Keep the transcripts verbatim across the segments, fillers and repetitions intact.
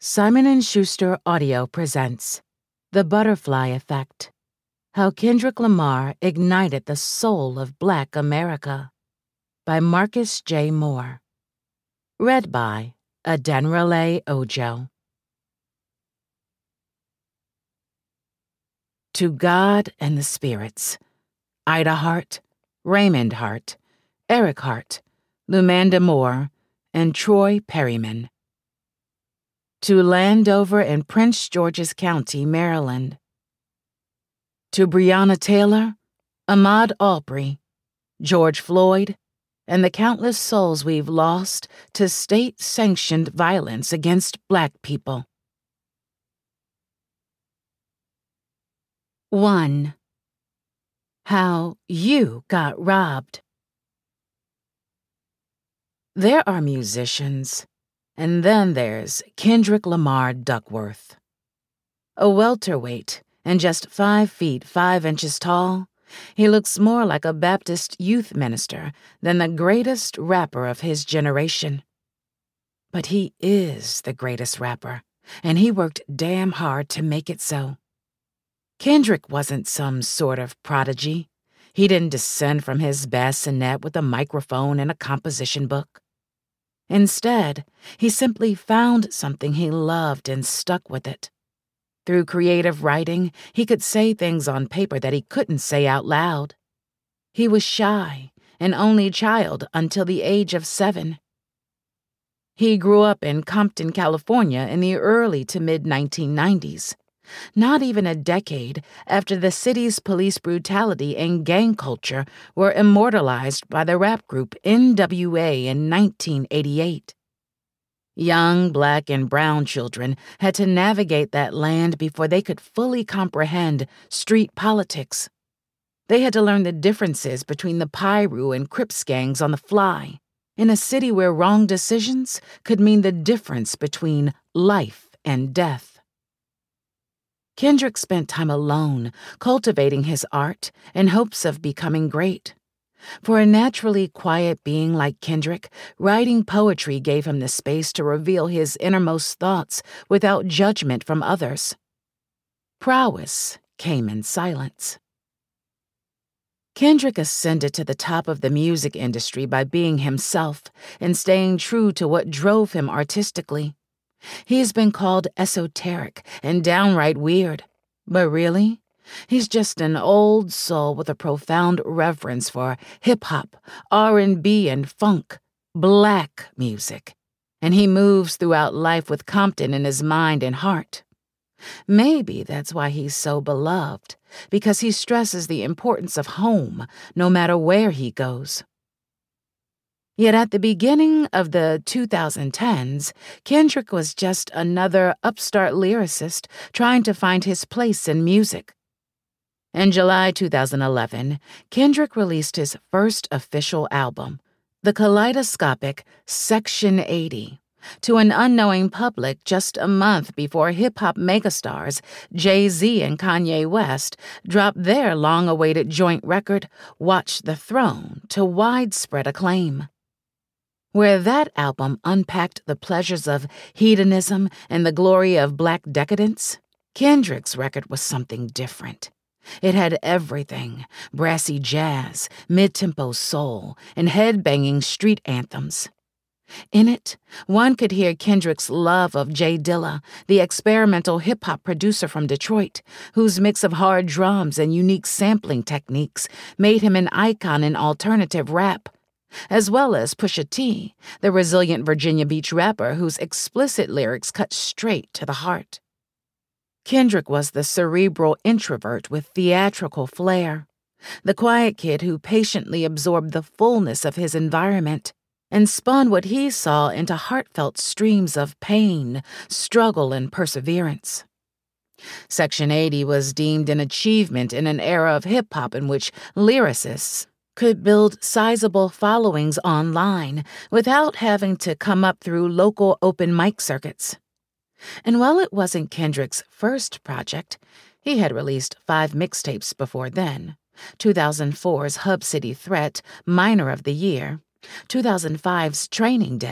Simon and Schuster Audio presents The Butterfly Effect: How Kendrick Lamar Ignited the Soul of Black America by Marcus J. Moore. Read by Adenrele Ojo. To God and the Spirits, Ida Hart, Raymond Hart, Eric Hart, Lumanda Moore, and Troy Perryman. To Landover in Prince George's County, Maryland. To Breonna Taylor, Ahmaud Arbery, George Floyd, and the countless souls we've lost to state-sanctioned violence against Black people. One. How you got robbed. There are musicians, and then there's Kendrick Lamar Duckworth. A welterweight and just five feet five inches tall, he looks more like a Baptist youth minister than the greatest rapper of his generation. But he is the greatest rapper, and he worked damn hard to make it so. Kendrick wasn't some sort of prodigy. He didn't descend from his bassinet with a microphone and a composition book. Instead, he simply found something he loved and stuck with it. Through creative writing, he could say things on paper that he couldn't say out loud. He was shy, an only child until the age of seven. He grew up in Compton, California in the early to mid nineteen nineties, not even a decade after the city's police brutality and gang culture were immortalized by the rap group N W A in nineteen eighty-eight. Young Black and brown children had to navigate that land before they could fully comprehend street politics. They had to learn the differences between the Piru and Crips gangs on the fly, in a city where wrong decisions could mean the difference between life and death. Kendrick spent time alone, cultivating his art in hopes of becoming great. For a naturally quiet being like Kendrick, writing poetry gave him the space to reveal his innermost thoughts without judgment from others. Prowess came in silence. Kendrick ascended to the top of the music industry by being himself and staying true to what drove him artistically. He's been called esoteric and downright weird, but really, he's just an old soul with a profound reverence for hip-hop, R and B, and funk, Black music, and he moves throughout life with Compton in his mind and heart. Maybe that's why he's so beloved, because he stresses the importance of home no matter where he goes. Yet at the beginning of the two thousand tens, Kendrick was just another upstart lyricist trying to find his place in music. In July two thousand eleven, Kendrick released his first official album, the kaleidoscopic Section eighty, to an unknowing public just a month before hip-hop megastars Jay-Z and Kanye West dropped their long-awaited joint record, Watch the Throne, to widespread acclaim. Where that album unpacked the pleasures of hedonism and the glory of Black decadence, Kendrick's record was something different. It had everything: brassy jazz, mid-tempo soul, and head-banging street anthems. In it, one could hear Kendrick's love of Jay Dilla, the experimental hip-hop producer from Detroit, whose mix of hard drums and unique sampling techniques made him an icon in alternative rap, as well as Pusha T, the resilient Virginia Beach rapper whose explicit lyrics cut straight to the heart. Kendrick was the cerebral introvert with theatrical flair, the quiet kid who patiently absorbed the fullness of his environment and spun what he saw into heartfelt streams of pain, struggle, and perseverance. Section eighty was deemed an achievement in an era of hip-hop in which lyricists could build sizable followings online without having to come up through local open mic circuits. And while it wasn't Kendrick's first project, he had released five mixtapes before then: two thousand four's Hub City Threat, Minor of the Year, two thousand five's Training Day,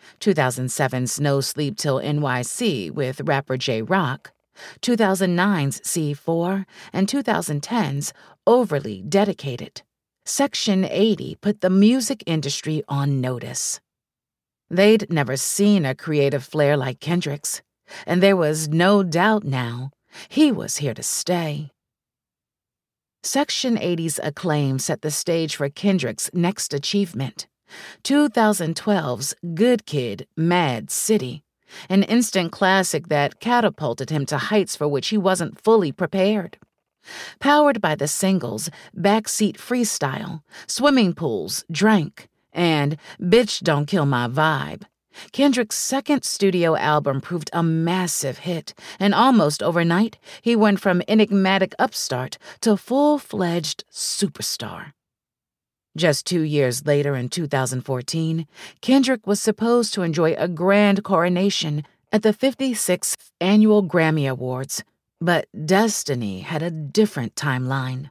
two thousand seven's No Sleep Till N Y C with rapper J Rock, two thousand nine's C four, and two thousand ten's Overly Dedicated, Section eighty put the music industry on notice. They'd never seen a creative flair like Kendrick's, and there was no doubt now he was here to stay. Section eighty's acclaim set the stage for Kendrick's next achievement, two thousand twelve's Good Kid, Mad City, an instant classic that catapulted him to heights for which he wasn't fully prepared. Powered by the singles Backseat Freestyle, Swimming Pools, Drank, and Bitch Don't Kill My Vibe, Kendrick's second studio album proved a massive hit, and almost overnight, he went from enigmatic upstart to full-fledged superstar. Just two years later, in two thousand fourteen, Kendrick was supposed to enjoy a grand coronation at the fifty-sixth Annual Grammy Awards, but destiny had a different timeline.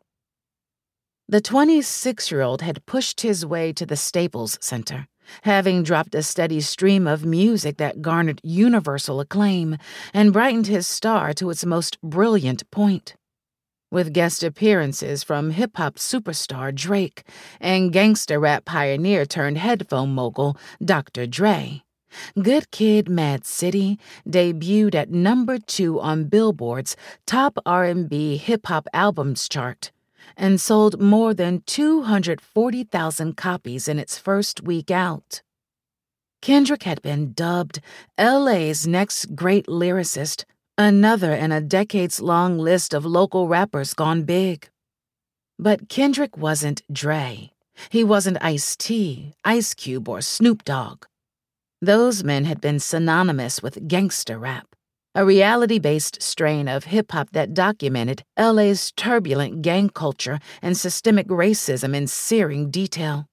The twenty-six-year-old had pushed his way to the Staples Center, having dropped a steady stream of music that garnered universal acclaim and brightened his star to its most brilliant point. With guest appearances from hip-hop superstar Drake and gangsta rap pioneer turned headphone mogul Doctor Dre, Good Kid, Mad City debuted at number two on Billboard's Top R and B Hip-Hop Albums chart and sold more than two hundred forty thousand copies in its first week out. Kendrick had been dubbed L A's next great lyricist, another in a decades-long list of local rappers gone big. But Kendrick wasn't Dre. He wasn't Ice-T, Ice Cube, or Snoop Dogg. Those men had been synonymous with gangster rap, a reality-based strain of hip-hop that documented L A's turbulent gang culture and systemic racism in searing detail.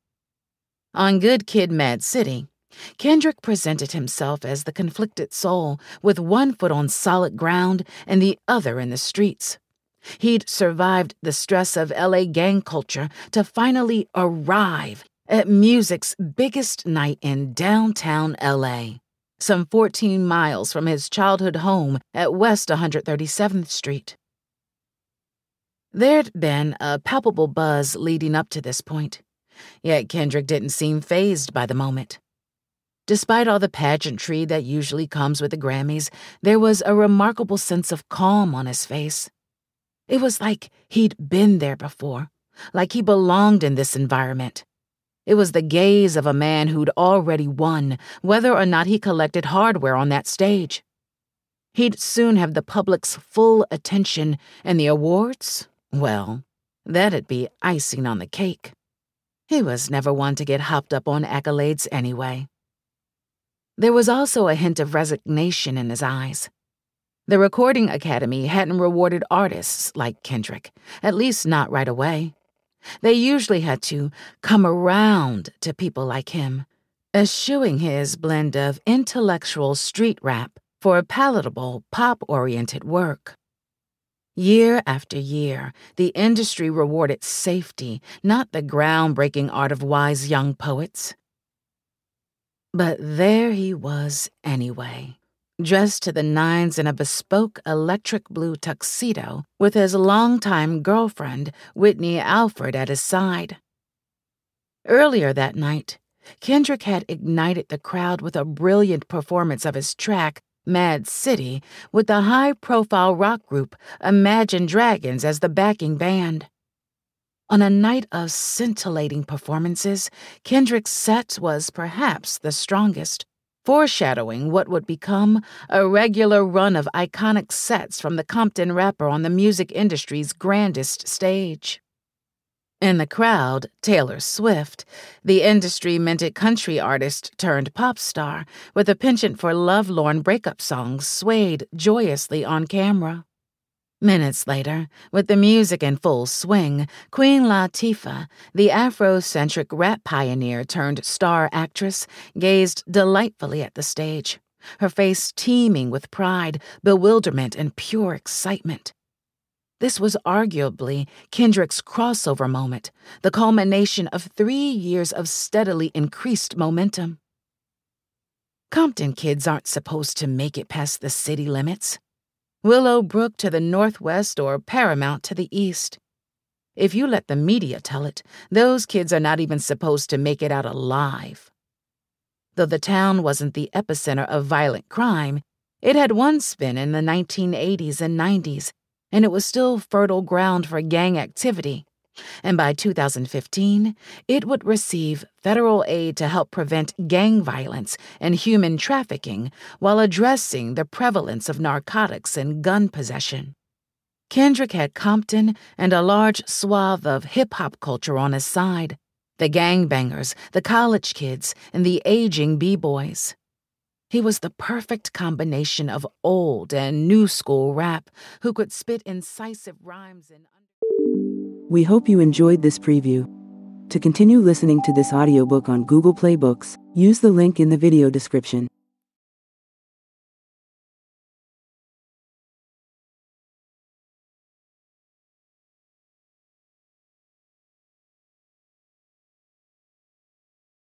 On Good Kid, Mad City, Kendrick presented himself as the conflicted soul, with one foot on solid ground and the other in the streets. He'd survived the stress of L A gang culture to finally arrive at music's biggest night in downtown L A, some fourteen miles from his childhood home at West one hundred thirty-seventh Street. There'd been a palpable buzz leading up to this point, yet Kendrick didn't seem fazed by the moment. Despite all the pageantry that usually comes with the Grammys, there was a remarkable sense of calm on his face. It was like he'd been there before, like he belonged in this environment. It was the gaze of a man who'd already won, whether or not he collected hardware on that stage. He'd soon have the public's full attention, and the awards, well, that'd be icing on the cake. He was never one to get hopped up on accolades anyway. There was also a hint of resignation in his eyes. The Recording Academy hadn't rewarded artists like Kendrick, at least not right away. They usually had to come around to people like him, eschewing his blend of intellectual street rap for palatable, pop-oriented work. Year after year, the industry rewarded safety, not the groundbreaking art of wise young poets. But there he was anyway, dressed to the nines in a bespoke electric blue tuxedo with his longtime girlfriend, Whitney Alford, at his side. Earlier that night, Kendrick had ignited the crowd with a brilliant performance of his track, Mad City, with the high-profile rock group Imagine Dragons as the backing band. On a night of scintillating performances, Kendrick's set was perhaps the strongest, foreshadowing what would become a regular run of iconic sets from the Compton rapper on the music industry's grandest stage. In the crowd, Taylor Swift, the industry-minted country artist turned pop star, with a penchant for lovelorn breakup songs, swayed joyously on camera. Minutes later, with the music in full swing, Queen Latifah, the Afrocentric rap pioneer turned star actress, gazed delightfully at the stage, her face teeming with pride, bewilderment, and pure excitement. This was arguably Kendrick's crossover moment, the culmination of three years of steadily increased momentum. Compton kids aren't supposed to make it past the city limits. Willowbrook to the northwest or Paramount to the east. If you let the media tell it, those kids are not even supposed to make it out alive. Though the town wasn't the epicenter of violent crime, it had once been in the nineteen eighties and nineties, and it was still fertile ground for gang activity. And by two thousand fifteen, it would receive federal aid to help prevent gang violence and human trafficking while addressing the prevalence of narcotics and gun possession. Kendrick had Compton and a large swath of hip-hop culture on his side, the gangbangers, the college kids, and the aging b-boys. He was the perfect combination of old and new school rap who could spit incisive rhymes and... We hope you enjoyed this preview. To continue listening to this audiobook on Google Play Books, use the link in the video description.